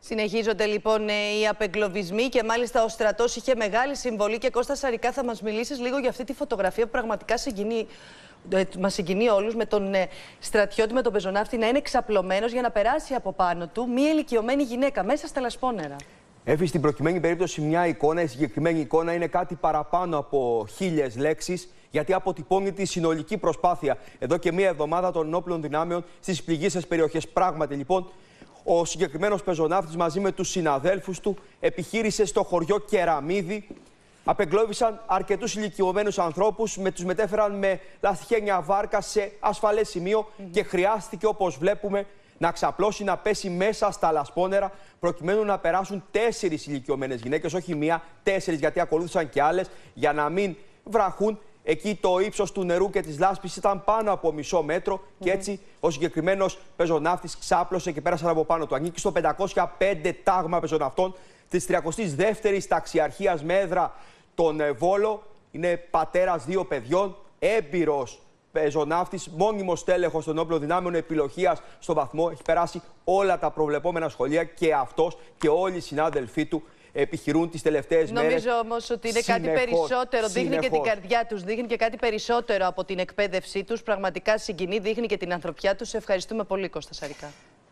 Συνεχίζονται λοιπόν οι απεγκλωβισμοί και μάλιστα ο στρατός είχε μεγάλη συμβολή. Και Κώστα Σαρικά, θα μας μιλήσεις λίγο για αυτή τη φωτογραφία που πραγματικά μας συγκινεί όλους, με τον στρατιώτη, με τον πεζοναύτη να είναι εξαπλωμένος για να περάσει από πάνω του μία ηλικιωμένη γυναίκα μέσα στα λασπόνερα. Εύη, στην προκειμένη περίπτωση μια εικόνα, η συγκεκριμένη εικόνα είναι κάτι παραπάνω από 1000 λέξεις, γιατί αποτυπώνει τη συνολική προσπάθεια εδώ και μία εβδομάδα των ενόπλων δυνάμεων στις πληγείσες περιοχές. Πράγματι, λοιπόν, ο συγκεκριμένος πεζοναύτης μαζί με τους συναδέλφους του επιχείρησε στο χωριό Κεραμίδη. Απεγκλώβησαν αρκετούς ηλικιωμένους ανθρώπους, τους μετέφεραν με λαστιχένια βάρκα σε ασφαλές σημείο και χρειάστηκε, όπως βλέπουμε, να ξαπλώσει, να πέσει μέσα στα λασπόνερα, προκειμένου να περάσουν 4 ηλικιωμένες γυναίκες, όχι μία, 4, γιατί ακολούθησαν και άλλες, για να μην βραχούν. Εκεί το ύψος του νερού και της λάσπης ήταν πάνω από μισό μέτρο και έτσι ο συγκεκριμένος πεζοναύτης ξάπλωσε και πέρασαν από πάνω του. Ανήκει στο 505 τάγμα πεζοναυτών της 32ης ταξιαρχίας με έδρα τον Βόλο. Είναι πατέρας 2 παιδιών, έμπειρος πεζοναύτης, μόνιμος τέλεχος των όπλων δυνάμεων επιλογίας στον βαθμό. Έχει περάσει όλα τα προβλεπόμενα σχολεία και αυτός και όλοι οι συνάδελφοί του επιχειρούν τις τελευταίες μέρες. Νομίζω όμως ότι είναι κάτι περισσότερο. Δείχνει και την καρδιά τους, δείχνει και κάτι περισσότερο από την εκπαίδευσή τους. Πραγματικά συγκινεί, δείχνει και την ανθρωπιά τους. Ευχαριστούμε πολύ, Κώστα Σαρικά.